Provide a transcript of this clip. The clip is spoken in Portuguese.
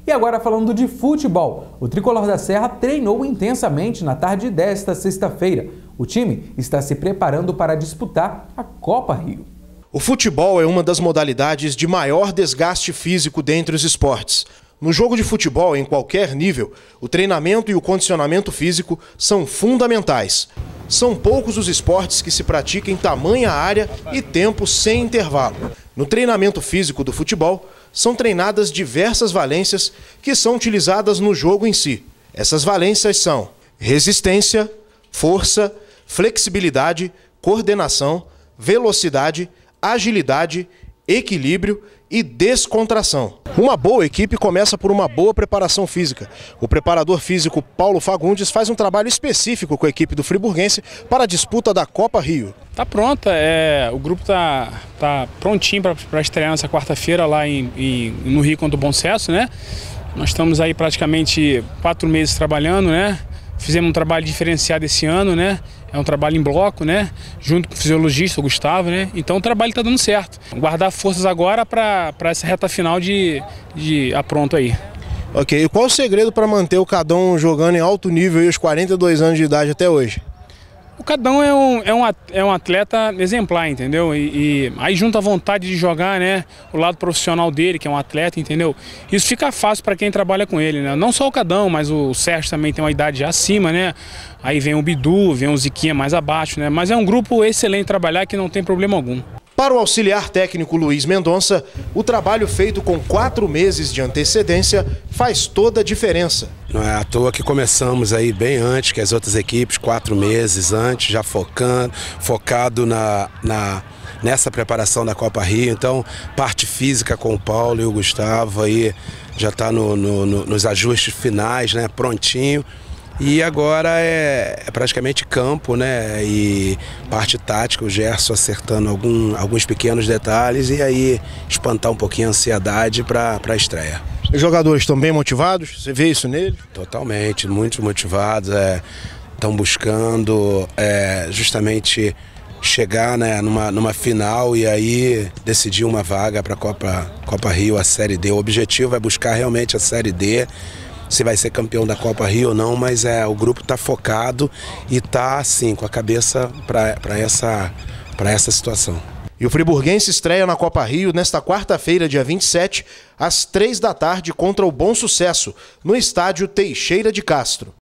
E agora falando de futebol, o Tricolor da Serra treinou intensamente na tarde desta sexta-feira. O time está se preparando para disputar a Copa Rio. O futebol é uma das modalidades de maior desgaste físico dentre os esportes. No jogo de futebol, em qualquer nível, o treinamento e o condicionamento físico são fundamentais. São poucos os esportes que se praticam em tamanha área e tempo sem intervalo. No treinamento físico do futebol, são treinadas diversas valências que são utilizadas no jogo em si. Essas valências são resistência, força, flexibilidade, coordenação, velocidade, agilidade, equilíbrio e descontração. Uma boa equipe começa por uma boa preparação física. O preparador físico Paulo Fagundes faz um trabalho específico com a equipe do Friburguense para a disputa da Copa Rio. Tá pronta, o grupo tá prontinho para estrear nessa quarta-feira lá no Rio contra o Bom Sucesso, né? Nós estamos aí praticamente 4 meses trabalhando, né? Fizemos um trabalho diferenciado esse ano, né? É um trabalho em bloco, né? Junto com o fisiologista, o Gustavo, né? Então o trabalho está dando certo. Guardar forças agora para essa reta final de apronto aí. Ok, e qual o segredo para manter o Cadão jogando em alto nível e os 42 anos de idade até hoje? O Cadão é um atleta exemplar, entendeu? E aí junta a vontade de jogar, né? O lado profissional dele, que é um atleta, entendeu? Isso fica fácil para quem trabalha com ele, né? Não só o Cadão, mas o Sérgio também tem uma idade já acima, né? Aí vem o Bidu, vem o Ziquinha mais abaixo, né? Mas é um grupo excelente trabalhar que não tem problema algum. Para o auxiliar técnico Luiz Mendonça, o trabalho feito com 4 meses de antecedência faz toda a diferença. Não é à toa que começamos aí bem antes que as outras equipes, 4 meses antes, já focado nessa preparação da Copa Rio. Então, parte física com o Paulo e o Gustavo aí já está nos ajustes finais, né, prontinho. E agora é praticamente campo, né? E parte tática, o Gerson acertando alguns pequenos detalhes e aí espantar um pouquinho a ansiedade para a estreia. Os jogadores estão bem motivados? Você vê isso nele? Totalmente, muito motivados. Estão buscando justamente chegar, né, numa final e aí decidir uma vaga para a Copa Rio, a Série D. O objetivo é buscar realmente a Série D. Se vai ser campeão da Copa Rio ou não, mas o grupo está focado e está assim, com a cabeça para essa situação. E o Friburguense estreia na Copa Rio nesta quarta-feira, dia 27, às 3 da tarde, contra o Bom Sucesso, no estádio Teixeira de Castro.